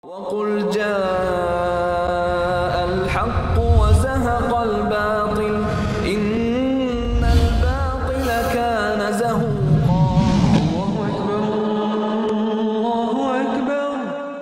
وَقُلْ جَاءَ الْحَقُّ وَزَهَقَ الْبَاطِلُ إِنَّ الْبَاطِلَ كَانَ زَهُوقًا. اللہ اکبر اللہ اکبر.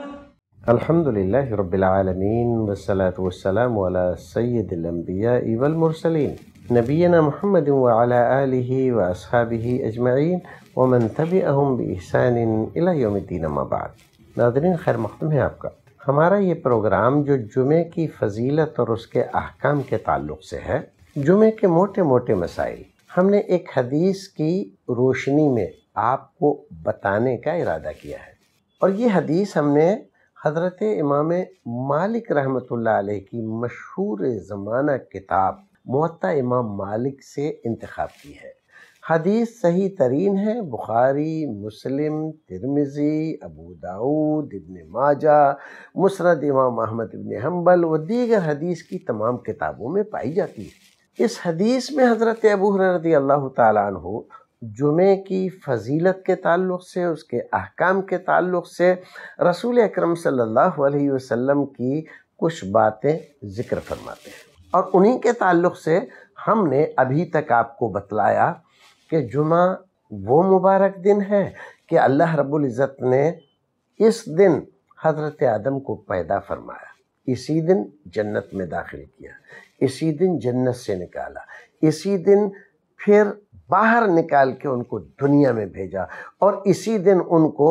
الحمدللہ رب العالمین والصلاة والسلام علی سید الانبیاء والمرسلین نبینا محمد وعلی آلہ واصحابہ اجمعین ومن تبعہم بإحسان الی یوم الدین اما بعد. ناظرین خیر مقدم ہے آپ کا. ہمارا یہ پروگرام جو جمعے کی فضیلت اور اس کے احکام کے تعلق سے ہے، جمعے کے موٹے موٹے مسائل ہم نے ایک حدیث کی روشنی میں آپ کو بتانے کا ارادہ کیا ہے، اور یہ حدیث ہم نے حضرت امام مالک رحمۃ اللہ علیہ کی مشہور زمانہ کتاب موطا امام مالک سے انتخاب کی ہے. حدیث صحیح ترین ہے، بخاری، مسلم، ترمذی، ابو داؤد، ابن ماجہ، مسند امام احمد ابن حنبل و دیگر حدیث کی تمام کتابوں میں پائی جاتی ہے. اس حدیث میں حضرت ابو ہریرہ رضی اللہ تعالیٰ عنہ جمعے کی فضیلت کے تعلق سے، اس کے احکام کے تعلق سے رسول اکرم صلی اللہ علیہ وسلم کی کچھ باتیں ذکر فرماتے ہیں، اور انہی کے تعلق سے ہم نے ابھی تک آپ کو بتلایا کہ جمعہ وہ مبارک دن ہے کہ اللہ رب العزت نے اس دن حضرت آدم کو پیدا فرمایا، اسی دن جنت میں داخل کیا، اسی دن جنت سے نکالا، اسی دن پھر باہر نکال کے ان کو دنیا میں بھیجا، اور اسی دن ان کو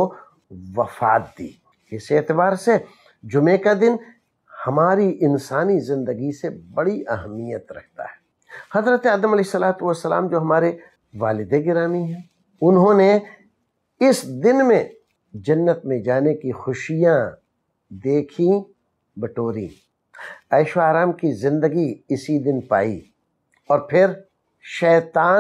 وفات دی. اس اعتبار سے جمعے کا دن ہماری انسانی زندگی سے بڑی اہمیت رکھتا ہے. حضرت آدم علیہ السلام جو ہمارے والد گرامی ہیں، انہوں نے اس دن میں جنت میں جانے کی خوشیاں دیکھی، بٹوری، عیش و آرام کی زندگی اسی دن پائی، اور پھر شیطان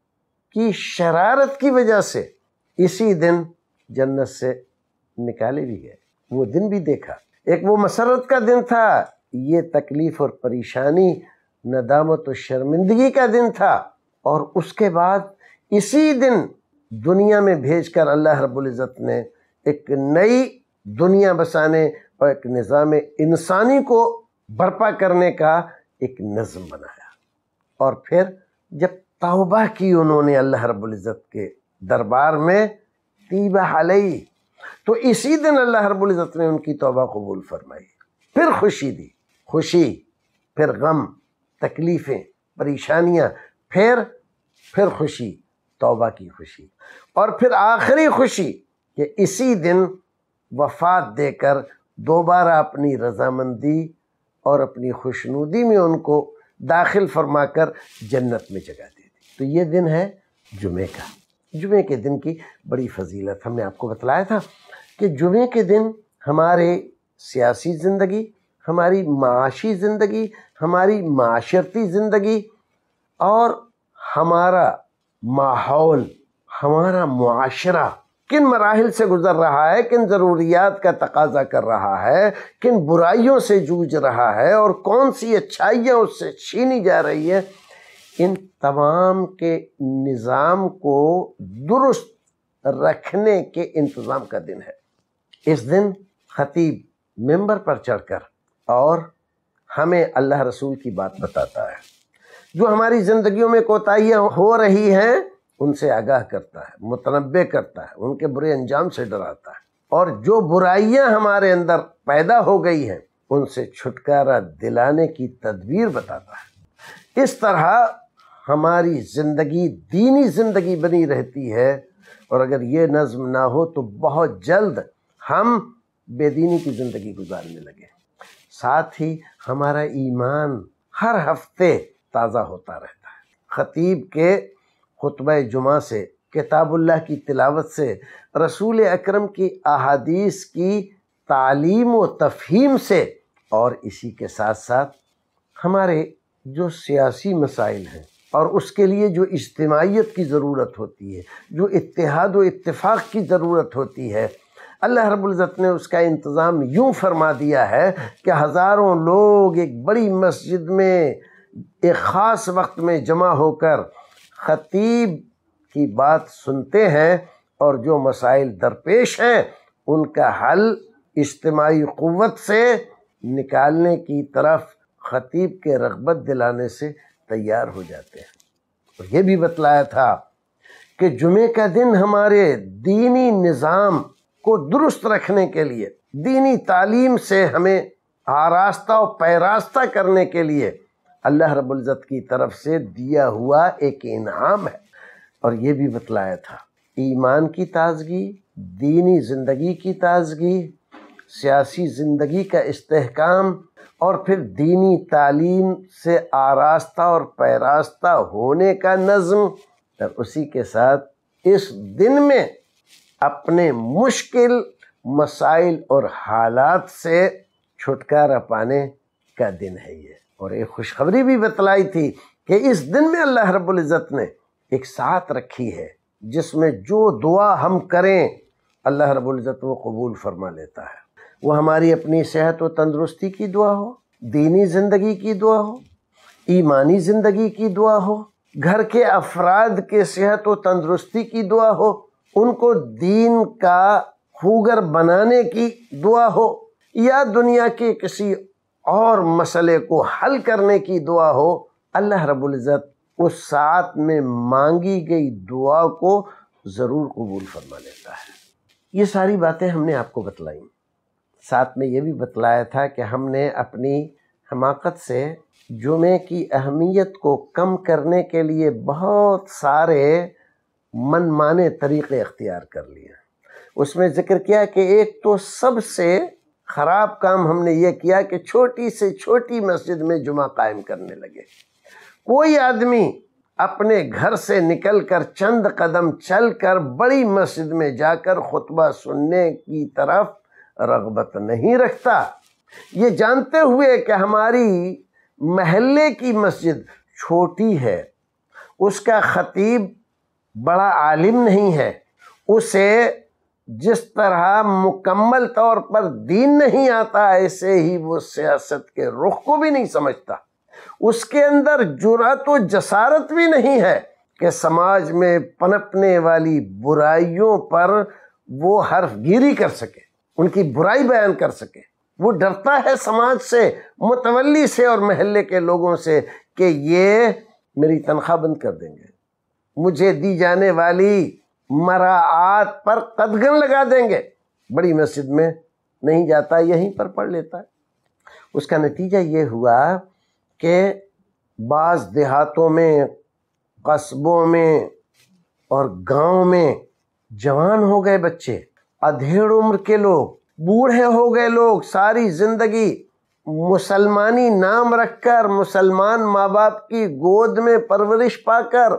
کی شرارت کی وجہ سے اسی دن جنت سے نکالے بھی گئے. وہ دن بھی دیکھا. ایک وہ مسرت کا دن تھا، یہ تکلیف اور پریشانی، ندامت و شرمندگی کا دن تھا، اور اس کے بعد اسی دن دنیا میں بھیج کر اللہ رب العزت نے ایک نئی دنیا بسانے اور ایک نظام انسانی کو برپا کرنے کا ایک نظم بنایا. اور پھر جب توبہ کی انہوں نے اللہ رب العزت کے دربار میں، تیبہ علیہ، تو اسی دن اللہ رب العزت نے ان کی توبہ قبول فرمائی. پھر خوشی دی، خوشی، پھر غم، تکلیفیں، پریشانیاں، پھر خوشی، توبہ کی خوشی، اور پھر آخری خوشی کہ اسی دن وفات دے کر دوبارہ اپنی رضامندی اور اپنی خوشنودی میں ان کو داخل فرما کر جنت میں جگہ دے دی. تو یہ دن ہے جمعے کا. جمعے کے دن کی بڑی فضیلت ہم نے آپ کو بتلایا تھا کہ جمعے کے دن ہمارے سیاسی زندگی، ہماری معاشی زندگی، ہماری معاشرتی زندگی اور ہمارا ماحول، ہمارا معاشرہ کن مراحل سے گزر رہا ہے، کن ضروریات کا تقاضا کر رہا ہے، کن برائیوں سے جوجھ رہا ہے، اور کون سی اچھائیاں اس سے چھینی جا رہی ہے، ان تمام کے نظام کو درست رکھنے کے انتظام کا دن ہے. اس دن خطیب ممبر پر چڑھ کر اور ہمیں اللہ رسول کی بات بتاتا ہے، جو ہماری زندگیوں میں کوتاہیاں ہو رہی ہیں ان سے آگاہ کرتا ہے، متنبہ کرتا ہے، ان کے برے انجام سے ڈراتا ہے، اور جو برائیاں ہمارے اندر پیدا ہو گئی ہیں ان سے چھٹکارا دلانے کی تدبیر بتاتا ہے. اس طرح ہماری زندگی دینی زندگی بنی رہتی ہے، اور اگر یہ نظم نہ ہو تو بہت جلد ہم بے دینی کی زندگی گزارنے لگے. ساتھ ہی ہمارا ایمان ہر ہفتے تازہ ہوتا رہتا ہے. خطیب کے خطبہ جمعہ سے، کتاب اللہ کی تلاوت سے، رسول اکرم کی احادیث کی تعلیم و تفہیم سے، اور اسی کے ساتھ ساتھ ہمارے جو سیاسی مسائل ہیں اور اس کے لیے جو اجتماعیت کی ضرورت ہوتی ہے، جو اتحاد و اتفاق کی ضرورت ہوتی ہے، اللہ رب العزت نے اس کا انتظام یوں فرما دیا ہے کہ ہزاروں لوگ ایک بڑی مسجد میں ایک خاص وقت میں جمع ہو کر خطیب کی بات سنتے ہیں، اور جو مسائل درپیش ہیں ان کا حل اجتماعی قوت سے نکالنے کی طرف خطیب کے رغبت دلانے سے تیار ہو جاتے ہیں۔ اور یہ بھی بتلایا تھا کہ جمعے کا دن ہمارے دینی نظام کو درست رکھنے کے لیے، دینی تعلیم سے ہمیں آراستہ و پیراستہ کرنے کے لیے اللہ رب العزت کی طرف سے دیا ہوا ایک انعام ہے۔ اور یہ بھی بتلایا تھا ایمان کی تازگی، دینی زندگی کی تازگی، سیاسی زندگی کا استحکام، اور پھر دینی تعلیم سے آراستہ اور پیراستہ ہونے کا نظم، اور اسی کے ساتھ اس دن میں اپنے مشکل مسائل اور حالات سے چھٹکارا پانے کا دن ہے یہ۔ اور ایک خوشخبری بھی بتلائی تھی کہ اس دن میں اللہ رب العزت نے ایک ساتھ رکھی ہے جس میں جو دعا ہم کریں اللہ رب العزت وہ قبول فرما لیتا ہے۔ وہ ہماری اپنی صحت و تندرستی کی دعا ہو، دینی زندگی کی دعا ہو، ایمانی زندگی کی دعا ہو، گھر کے افراد کے صحت و تندرستی کی دعا ہو، ان کو دین کا خوگر بنانے کی دعا ہو، یا دنیا کے کسی اور مسئلے کو حل کرنے کی دعا ہو، اللہ رب العزت اس ساتھ میں مانگی گئی دعا کو ضرور قبول فرما لیتا ہے۔ یہ ساری باتیں ہم نے آپ کو بتلائیں۔ ساتھ میں یہ بھی بتلایا تھا کہ ہم نے اپنی حماقت سے جمعے کی اہمیت کو کم کرنے کے لیے بہت سارے من مانے طریقے اختیار کر لیے۔ اس میں ذکر کیا کہ ایک تو سب سے خراب کام ہم نے یہ کیا کہ چھوٹی سے چھوٹی مسجد میں جمعہ قائم کرنے لگے۔ کوئی آدمی اپنے گھر سے نکل کر چند قدم چل کر بڑی مسجد میں جا کر خطبہ سننے کی طرف رغبت نہیں رکھتا، یہ جانتے ہوئے کہ ہماری محلے کی مسجد چھوٹی ہے، اس کا خطیب بڑا عالم نہیں ہے، اسے جس طرح مکمل طور پر دین نہیں آتا ایسے ہی وہ سیاست کے رخ کو بھی نہیں سمجھتا، اس کے اندر جرأت و جسارت بھی نہیں ہے کہ سماج میں پنپنے والی برائیوں پر وہ حرف گیری کر سکے، ان کی برائی بیان کر سکے۔ وہ ڈرتا ہے سماج سے، متولی سے اور محلے کے لوگوں سے کہ یہ میری تنخواہ بند کر دیں گے، مجھے دی جانے والی مراعات پر قدغن لگا دیں گے۔ بڑی مسجد میں نہیں جاتا، یہیں پر پڑھ لیتا ہے۔ اس کا نتیجہ یہ ہوا کہ بعض دیہاتوں میں، قصبوں میں اور گاؤں میں جوان ہو گئے بچے، ادھیڑ عمر کے لوگ، بوڑھے ہو گئے لوگ، ساری زندگی مسلمانی نام رکھ کر، مسلمان ماں باپ کی گود میں پرورش پا کر،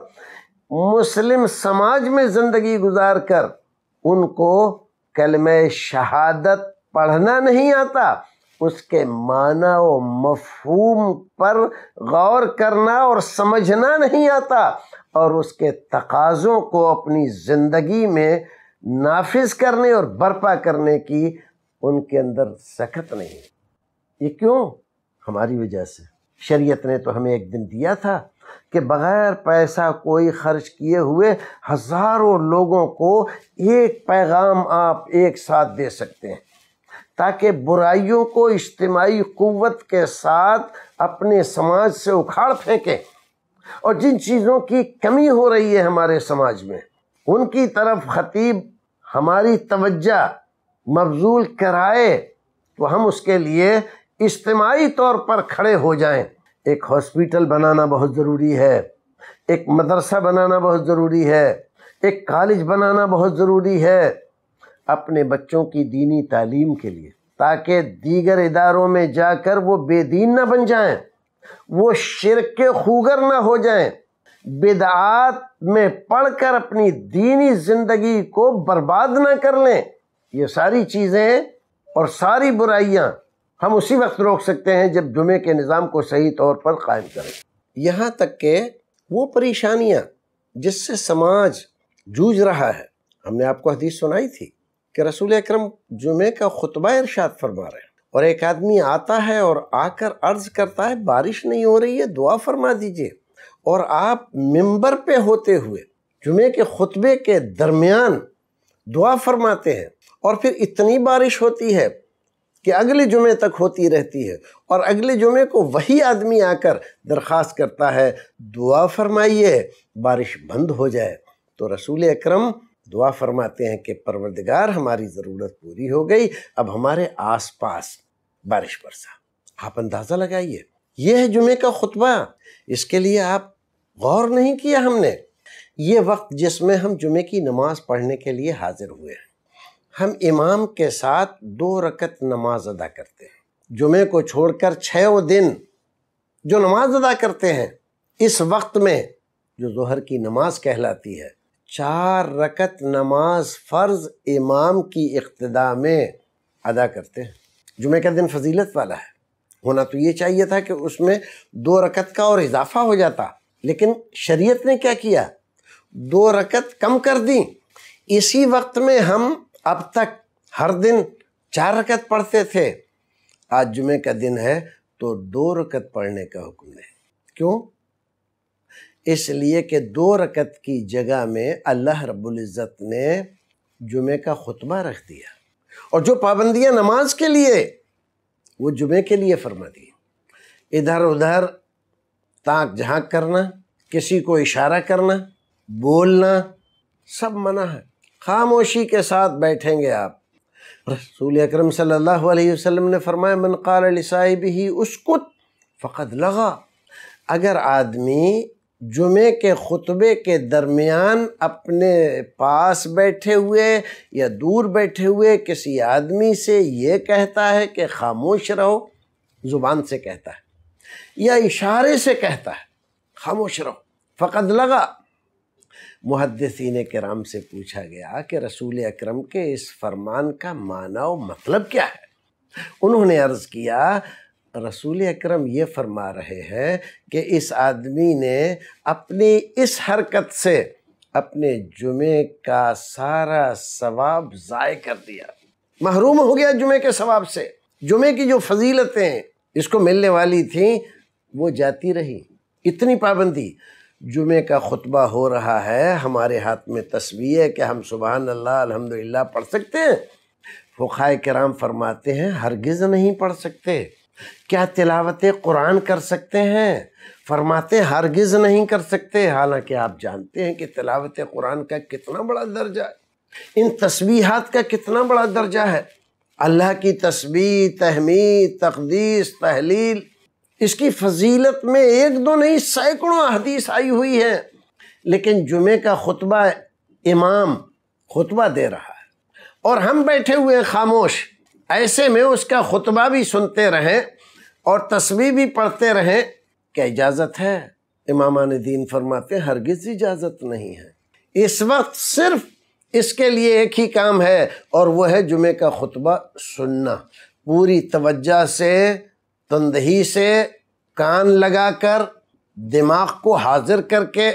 مسلم سماج میں زندگی گزار کر، ان کو کلمہ شہادت پڑھنا نہیں آتا، اس کے معنی و مفہوم پر غور کرنا اور سمجھنا نہیں آتا، اور اس کے تقاضوں کو اپنی زندگی میں نافذ کرنے اور برپا کرنے کی ان کے اندر سخت نہیں۔ یہ کیوں؟ ہماری وجہ سے۔ شریعت نے تو ہمیں ایک دن دیا تھا کہ بغیر پیسہ کوئی خرچ کیے ہوئے ہزاروں لوگوں کو ایک پیغام آپ ایک ساتھ دے سکتے ہیں، تاکہ برائیوں کو اجتماعی قوت کے ساتھ اپنے سماج سے اکھاڑ پھینکیں، اور جن چیزوں کی کمی ہو رہی ہے ہمارے سماج میں ان کی طرف خطیب ہماری توجہ مبذول کرائے تو ہم اس کے لیے اجتماعی طور پر کھڑے ہو جائیں۔ ایک ہاسپیٹل بنانا بہت ضروری ہے، ایک مدرسہ بنانا بہت ضروری ہے، ایک کالج بنانا بہت ضروری ہے اپنے بچوں کی دینی تعلیم کے لیے، تاکہ دیگر اداروں میں جا کر وہ بے دین نہ بن جائیں، وہ شرک کے خوگر نہ ہو جائیں، بدعات میں پڑھ کر اپنی دینی زندگی کو برباد نہ کر لیں۔ یہ ساری چیزیں اور ساری برائیاں ہم اسی وقت روک سکتے ہیں جب جمعے کے نظام کو صحیح طور پر قائم کریں۔ یہاں تک کہ وہ پریشانیاں جس سے سماج جوجھ رہا ہے، ہم نے آپ کو حدیث سنائی تھی کہ رسول اکرم جمعے کا خطبہ ارشاد فرما رہے ہیں، اور ایک آدمی آتا ہے اور آ کر عرض کرتا ہے بارش نہیں ہو رہی ہے، دعا فرما دیجئے، اور آپ ممبر پہ ہوتے ہوئے جمعے کے خطبے کے درمیان دعا فرماتے ہیں، اور پھر اتنی بارش ہوتی ہے کہ اگلے جمعے تک ہوتی رہتی ہے، اور اگلے جمعے کو وہی آدمی آ کر درخواست کرتا ہے دعا فرمائیے بارش بند ہو جائے، تو رسول اکرم دعا فرماتے ہیں کہ پروردگار ہماری ضرورت پوری ہو گئی، اب ہمارے آس پاس بارش برسا۔ آپ اندازہ لگائیے، یہ ہے جمعے کا خطبہ۔ اس کے لیے آپ غور نہیں کیا ہم نے؟ یہ وقت جس میں ہم جمعے کی نماز پڑھنے کے لیے حاضر ہوئے ہیں، ہم امام کے ساتھ 2 رکعت نماز ادا کرتے ہیں۔ جمعے کو چھوڑ کر 6 دن جو نماز ادا کرتے ہیں، اس وقت میں جو ظہر کی نماز کہلاتی ہے، 4 رکعت نماز فرض امام کی اقتداء میں ادا کرتے ہیں۔ جمعے کا دن فضیلت والا ہے، ہونا تو یہ چاہیے تھا کہ اس میں 2 رکعت کا اور اضافہ ہو جاتا، لیکن شریعت نے کیا کیا؟ 2 رکعت کم کر دیں۔ اسی وقت میں ہم اب تک ہر دن 4 رکعت پڑھتے تھے، آج جمعے کا دن ہے تو 2 رکعت پڑھنے کا حکم ہے۔ کیوں؟ اس لیے کہ 2 رکعت کی جگہ میں اللہ رب العزت نے جمعے کا خطبہ رکھ دیا، اور جو پابندیاں نماز کے لیے وہ جمعے کے لیے فرما دی۔ ادھر ادھر تاک جھانک کرنا، کسی کو اشارہ کرنا، بولنا، سب منع ہے۔ خاموشی کے ساتھ بیٹھیں گے آپ۔ رسول اکرم صلی اللہ علیہ وسلم نے فرمایا من قال لصاحبہ اسکت فقد لغا۔ اگر آدمی جمعے کے خطبے کے درمیان اپنے پاس بیٹھے ہوئے یا دور بیٹھے ہوئے کسی آدمی سے یہ کہتا ہے کہ خاموش رہو، زبان سے کہتا ہے یا اشارے سے کہتا ہے خاموش رہو، فقد لغا۔ محدثین کرام سے پوچھا گیا کہ رسول اکرم کے اس فرمان کا معنی و مطلب کیا ہے؟ انہوں نے عرض کیا رسول اکرم یہ فرما رہے ہیں کہ اس آدمی نے اپنی اس حرکت سے اپنے جمعے کا سارا ثواب ضائع کر دیا، محروم ہو گیا جمعے کے ثواب سے۔ جمعے کی جو فضیلتیں اس کو ملنے والی تھیں وہ جاتی رہی۔ اتنی پابندی۔ جمعے کا خطبہ ہو رہا ہے، ہمارے ہاتھ میں تسبیح ہے کہ ہم سبحان اللہ الحمدللہ پڑھ سکتے ہیں؟ فقہائے کرام فرماتے ہیں ہرگز نہیں پڑھ سکتے۔ کیا تلاوت قرآن کر سکتے ہیں؟ فرماتے ہیں ہرگز نہیں کر سکتے، حالانکہ آپ جانتے ہیں کہ تلاوت قرآن کا کتنا بڑا درجہ ہے، ان تسبیحات کا کتنا بڑا درجہ ہے۔ اللہ کی تسبیح، تحمید، تقدیس، تحلیل، اس کی فضیلت میں 1-2 نہیں سینکڑوں احادیث آئی ہوئی ہیں، لیکن جمعے کا خطبہ امام خطبہ دے رہا ہے اور ہم بیٹھے ہوئے خاموش، ایسے میں اس کا خطبہ بھی سنتے رہیں اور تسبیح بھی پڑھتے رہیں، کیا اجازت ہے؟ امامان دین فرماتے ہیں ہرگز اجازت نہیں ہے۔ اس وقت صرف اس کے لیے ایک ہی کام ہے، اور وہ ہے جمعے کا خطبہ سننا، پوری توجہ سے، تندہی سے، کان لگا کر، دماغ کو حاضر کر کے،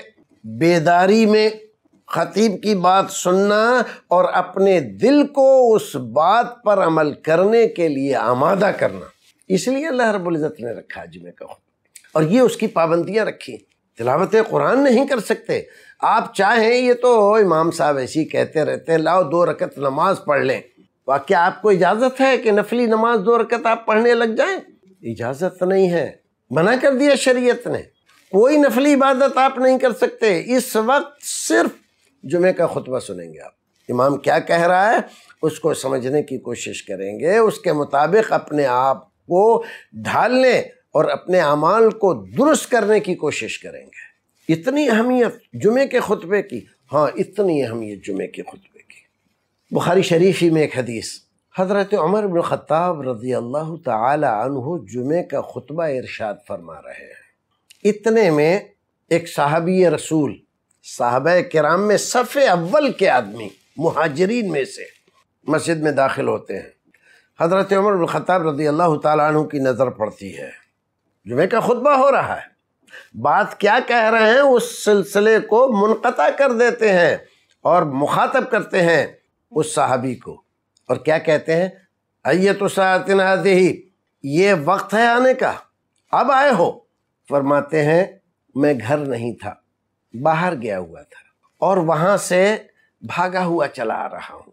بیداری میں خطیب کی بات سننا اور اپنے دل کو اس بات پر عمل کرنے کے لیے آمادہ کرنا۔ اس لیے اللہ رب العزت نے رکھا جمعے کا خطبہ، اور یہ اس کی پابندیاں رکھی۔ تلاوت قرآن نہیں کر سکتے آپ، چاہیں یہ تو امام صاحب ایسی کہتے رہتے ہیں لاؤ 2 رکعت نماز پڑھ لیں، کیا آپ کو اجازت ہے کہ نفلی نماز 2 رکعت آپ پڑھنے لگ جائیں؟ اجازت نہیں ہے، منع کر دیا شریعت نے۔ کوئی نفلی عبادت آپ نہیں کر سکتے، اس وقت صرف جمعے کا خطبہ سنیں گے آپ، امام کیا کہہ رہا ہے اس کو سمجھنے کی کوشش کریں گے، اس کے مطابق اپنے آپ کو ڈھالنے اور اپنے اعمال کو درست کرنے کی کوشش کریں گے۔ اتنی اہمیت جمعے کے خطبے کی، ہاں اتنی اہمیت جمعے کے خطبے کی۔ بخاری شریف ہی میں ایک حدیث، حضرت عمر بن خطاب رضی اللہ تعالی عنہ جمعے کا خطبہ ارشاد فرما رہے ہیں۔ اتنے میں ایک صحابی رسول، صحابہ کرام میں صف اول کے آدمی، مہاجرین میں سے، مسجد میں داخل ہوتے ہیں۔ حضرت عمر بن خطاب رضی اللہ تعالی عنہ کی نظر پڑتی ہے، جمعے کا خطبہ ہو رہا ہے، بات کیا کہہ رہے ہیں اس سلسلے کو منقطع کر دیتے ہیں اور مخاطب کرتے ہیں اس صحابی کو، اور کیا کہتے ہیں ایت ساعۃ ہذہ، یہ وقت ہے آنے کا، اب آئے ہو؟ فرماتے ہیں میں گھر نہیں تھا، باہر گیا ہوا تھا اور وہاں سے بھاگا ہوا چلا آ رہا ہوں،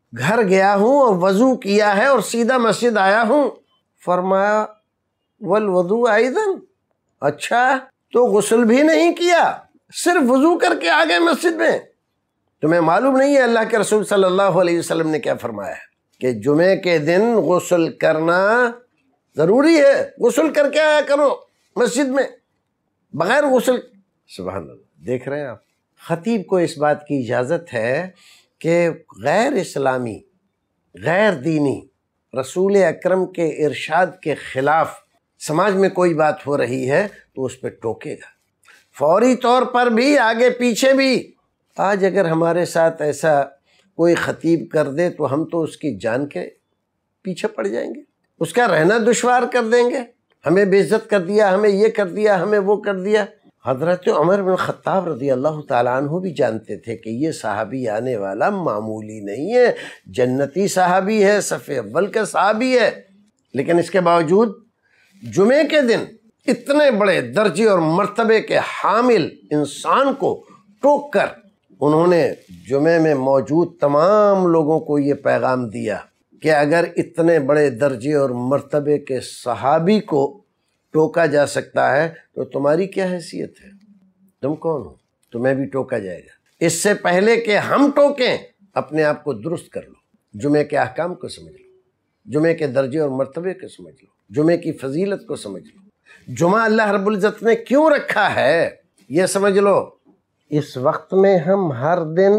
گھر گیا ہوں اور وضو کیا ہے اور سیدھا مسجد آیا ہوں۔ فرمایا والوضوء ایضاً، اچھا تو غسل بھی نہیں کیا، صرف وضو کر کے آ گئے مسجد میں؟ تمہیں معلوم نہیں ہے اللہ کے رسول صلی اللہ علیہ وسلم نے کیا فرمایا ہے کہ جمعے کے دن غسل کرنا ضروری ہے، غسل کر کے آیا کرو مسجد میں، بغیر غسل۔ سبحان اللہ، دیکھ رہے ہیں آپ، خطیب کو اس بات کی اجازت ہے کہ غیر اسلامی، غیر دینی، رسول اکرم کے ارشاد کے خلاف سماج میں کوئی بات ہو رہی ہے تو اس پہ ٹوکے گا، فوری طور پر بھی، آگے پیچھے بھی۔ آج اگر ہمارے ساتھ ایسا کوئی خطیب کر دے تو ہم تو اس کی جان کے پیچھے پڑ جائیں گے، اس کا رہنا دشوار کر دیں گے، ہمیں بے عزت کر دیا، ہمیں یہ کر دیا، ہمیں وہ کر دیا۔ حضرت عمر بن خطاب رضی اللہ تعالیٰ عنہ بھی جانتے تھے کہ یہ صحابی آنے والا معمولی نہیں ہے، جنتی صحابی ہے، صف اول کا صحابی ہے، لیکن اس کے باوجود جمعے کے دن اتنے بڑے درجے اور مرتبے کے حامل انسان کو ٹوک کر انہوں نے جمعے میں موجود تمام لوگوں کو یہ پیغام دیا کہ اگر اتنے بڑے درجے اور مرتبے کے صحابی کو ٹوکا جا سکتا ہے تو تمہاری کیا حیثیت ہے؟ تم کون ہو؟ تمہیں بھی ٹوکا جائے گا۔ اس سے پہلے کہ ہم ٹوکیں، اپنے آپ کو درست کر لو، جمعے کے احکام کو سمجھ لو، جمعے کے درجے اور مرتبے کو سمجھ لو، جمعے کی فضیلت کو سمجھ لو، جمعہ اللہ رب العزت نے کیوں رکھا ہے یہ سمجھ لو۔ اس وقت میں ہم ہر دن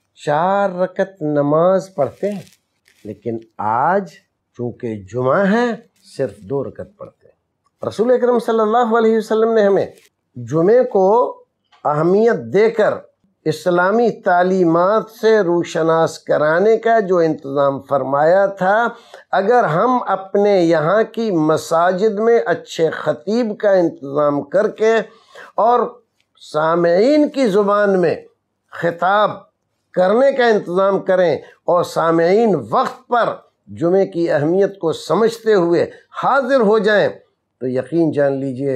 4 رکعت نماز پڑھتے ہیں، لیکن آج چونکہ جمعہ ہے صرف 2 رکعت پڑھتے ہیں۔ رسول اکرم صلی اللہ علیہ وسلم نے ہمیں جمعے کو اہمیت دے کر اسلامی تعلیمات سے روشناس کرانے کا جو انتظام فرمایا تھا، اگر ہم اپنے یہاں کی مساجد میں اچھے خطیب کا انتظام کر کے اور سامعین کی زبان میں خطاب کرنے کا انتظام کریں اور سامعین وقت پر جمعے کی اہمیت کو سمجھتے ہوئے حاضر ہو جائیں تو یقین جان لیجئے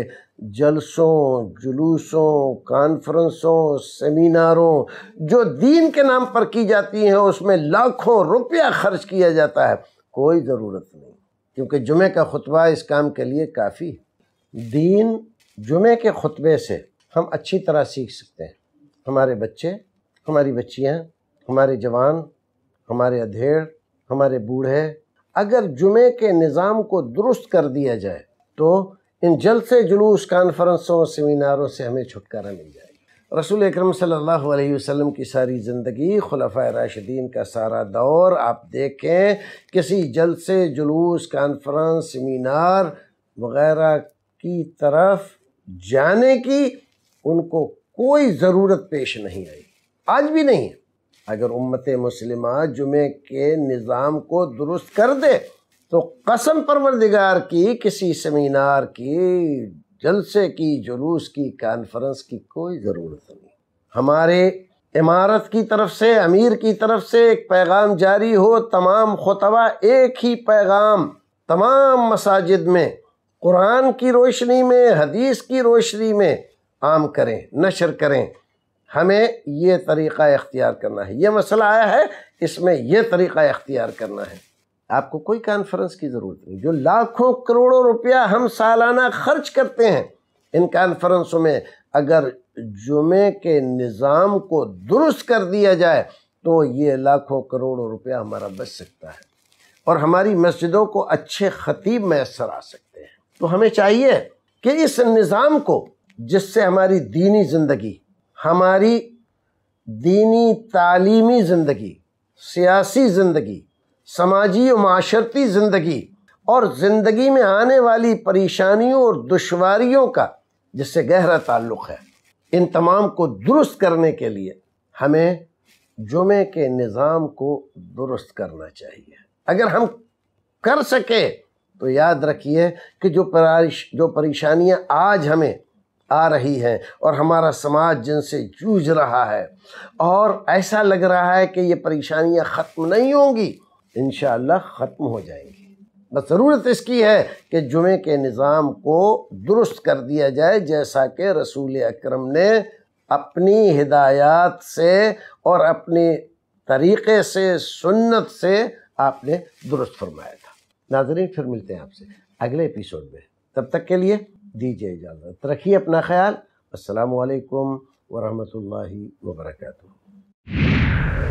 جلسوں، جلوسوں، کانفرنسوں، سیمیناروں جو دین کے نام پر کی جاتی ہیں اس میں لاکھوں روپیہ خرچ کیا جاتا ہے، کوئی ضرورت نہیں، کیونکہ جمعے کا خطبہ اس کام کے لیے کافی ہے۔ دین جمعے کے خطبے سے ہم اچھی طرح سیکھ سکتے ہیں۔ ہمارے بچے، ہماری بچیاں، ہمارے جوان، ہمارے ادھیڑ، ہمارے بوڑھے اگر جمعے کے نظام کو درست کر دیا جائے تو ان جلسے، جلوس، کانفرنسوں، سیمیناروں سے ہمیں چھٹکارا مل جائے گا۔ رسول اکرم صلی اللہ علیہ وسلم کی ساری زندگی، خلفائے راشدین کا سارا دور آپ دیکھیں، کسی جلسے، جلوس، کانفرنس، سیمینار وغیرہ کی طرف جانے کی ان کو کوئی ضرورت پیش نہیں آئی، آج بھی نہیں ہے۔ اگر امت مسلمہ جمعے کے نظام کو درست کر دے تو قسم پروردگار کی کسی سیمینار کی، جلسے کی، جلوس کی، کانفرنس کی کوئی ضرورت نہیں۔ ہمارے امارت کی طرف سے، امیر کی طرف سے ایک پیغام جاری ہو، تمام خطبہ ایک ہی پیغام تمام مساجد میں قرآن کی روشنی میں، حدیث کی روشنی میں عام کریں، نشر کریں۔ ہمیں یہ طریقہ اختیار کرنا ہے، یہ مسئلہ آیا ہے اس میں یہ طریقہ اختیار کرنا ہے۔ آپ کو کوئی کانفرنس کی ضرورت نہیں۔ جو لاکھوں کروڑوں روپیہ ہم سالانہ خرچ کرتے ہیں ان کانفرنسوں میں، اگر جمعے کے نظام کو درست کر دیا جائے تو یہ لاکھوں کروڑوں روپیہ ہمارا بچ سکتا ہے اور ہماری مسجدوں کو اچھے خطیب میسر آ سکتے ہیں۔ تو ہمیں چاہیے کہ اس نظام کو، جس سے ہماری دینی زندگی، ہماری دینی تعلیمی زندگی، سیاسی زندگی، سماجی و معاشرتی زندگی اور زندگی میں آنے والی پریشانیوں اور دشواریوں کا جس سے گہرا تعلق ہے، ان تمام کو درست کرنے کے لیے ہمیں جمعے کے نظام کو درست کرنا چاہیے۔ اگر ہم کر سکے تو یاد رکھیے کہ جو پریشانیاں آج ہمیں آ رہی ہیں اور ہمارا سماج جن سے جوجھ رہا ہے اور ایسا لگ رہا ہے کہ یہ پریشانیاں ختم نہیں ہوں گی، انشاءاللہ ختم ہو جائیں گی۔ بس ضرورت اس کی ہے کہ جمعے کے نظام کو درست کر دیا جائے، جیسا کہ رسول اکرم نے اپنی ہدایات سے اور اپنی طریقے سے سنت سے آپ نے درست فرمایا تھا۔ ناظرین پھر ملتے ہیں آپ سے اگلے ایپیسوڈ میں، تب تک کے لیے دیجیے اجازت، رکھیے اپنا خیال۔ السلام علیکم ورحمۃ اللہ وبرکاتہ۔